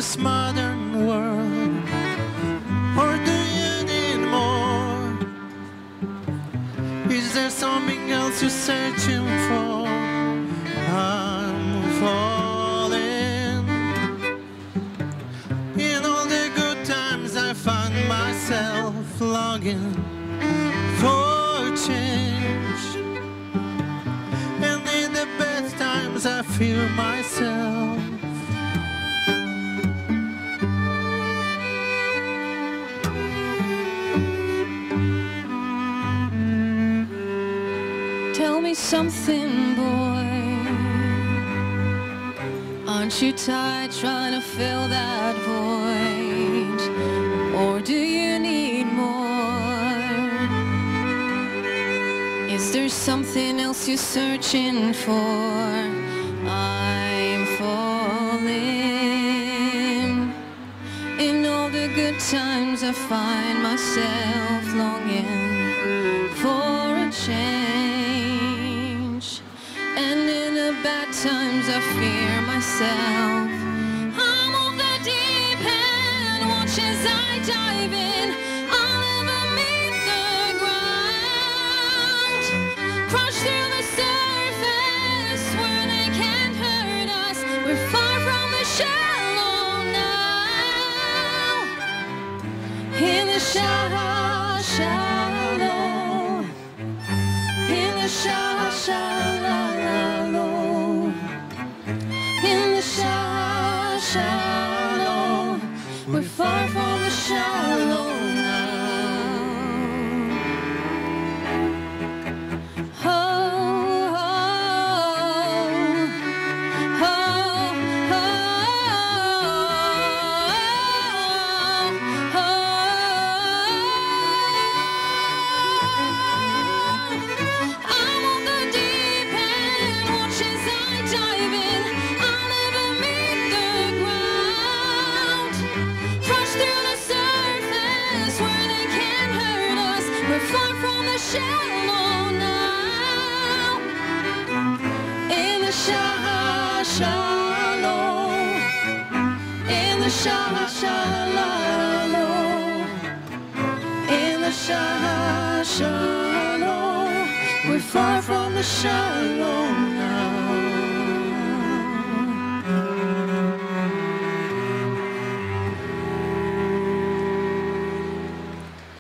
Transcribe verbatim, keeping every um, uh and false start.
this modern world, or do you need more? Is there something else you're searching for? I'm falling. In all the good times I find myself longing for change, and in the bad times I fear myself. Tell me something, boy. Aren't you tired trying to fill that void? Or do you need more? Is there something else you're searching for? I'm falling. In all the good times I find myself longing for a change, and in the bad times I fear myself. I'm off the deep end, watch as I dive in. I'll never meet the ground, crush through the surface where they can't hurt us. We're far from the shallow now, in the shallow, shallow, in the shallow, shallow, in the shallow, shallow. We're far from the shallow now. Oh, oh, oh, oh, oh, oh. I'm on the deep end, watch as I dive in. I'll never meet the ground, crush through the surface where they can't hurt us. We're far from the shallow now, in the shallow, shallow, in the shallow, shallow, in the shallow, shallow. We're far from the shallow now.